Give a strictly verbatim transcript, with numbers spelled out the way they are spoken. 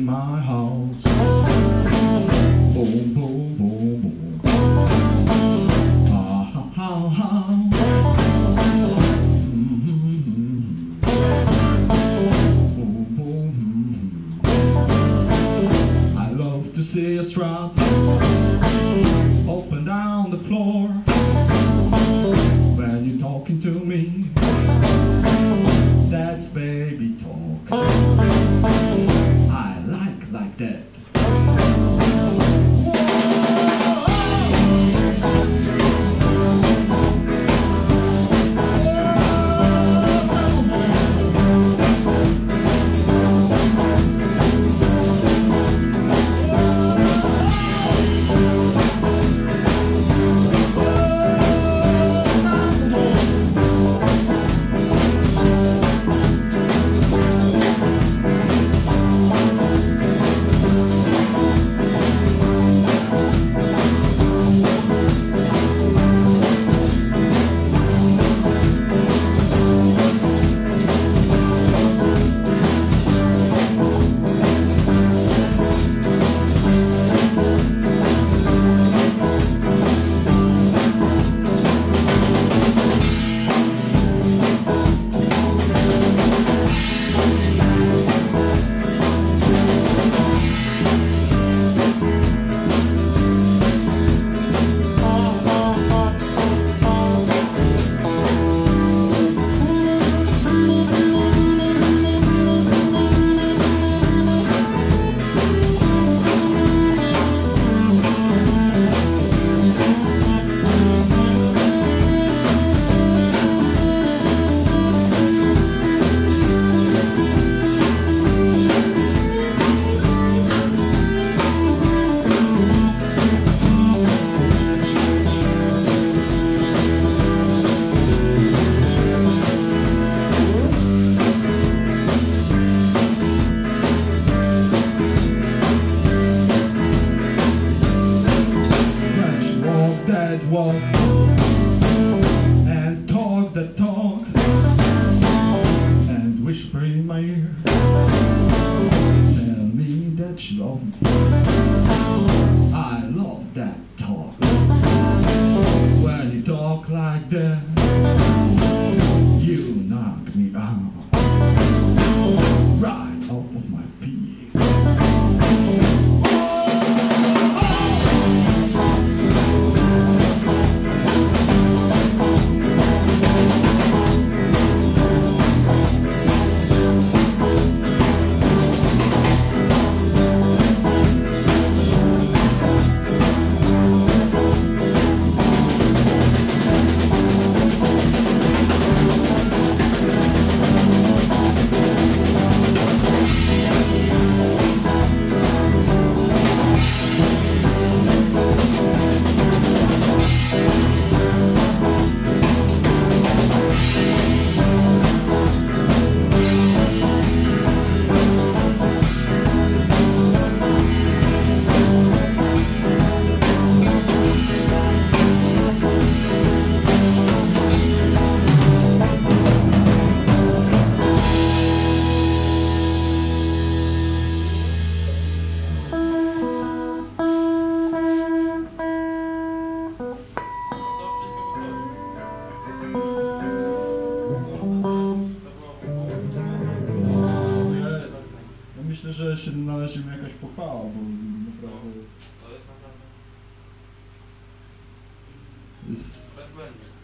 my house. Boom, boom, boom, boom. Ha, ha, ha, ha. Mm-hmm. Boom, boom, mm-hmm. I love to see a strut up and down the floor when you're talking to me. That's baby talk. I like like that. Walk and talk the talk and whisper in my ear, tell me that you love me. I love that talk. When you talk like that, you knock me out right off of my feet. Myślę, że się należy mi jakaś pochwała, bo naprawdę... To jest naprawdę... Jest... Bezbłędnie.